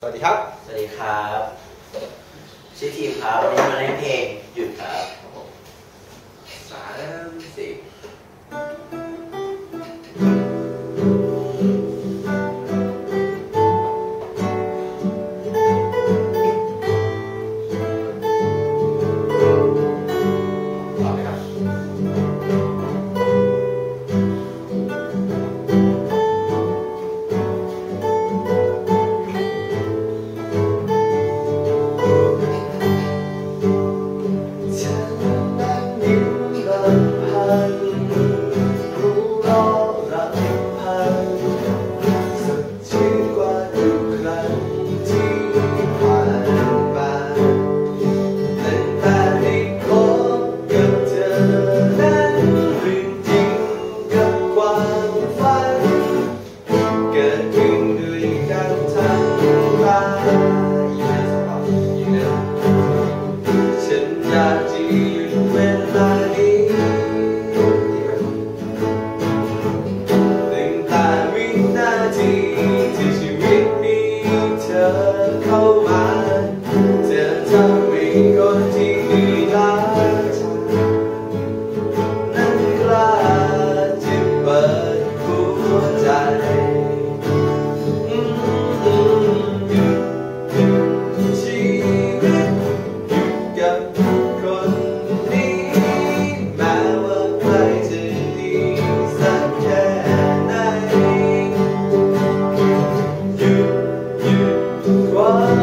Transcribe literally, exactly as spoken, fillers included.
วัสดีครับสวัสดีครับชื่อทีมครับวันนี้มาเล่นเพลงหยุดครับสามสี่ต่อเลยครับเข้ามาเจอเธอไม่คนที่รักเธอนั้นกล้าที่เปิดหัวใจชีวิตกับคนนี้แม้ว่าใครจะดีสักแค่ไหนหยุดหยุดความ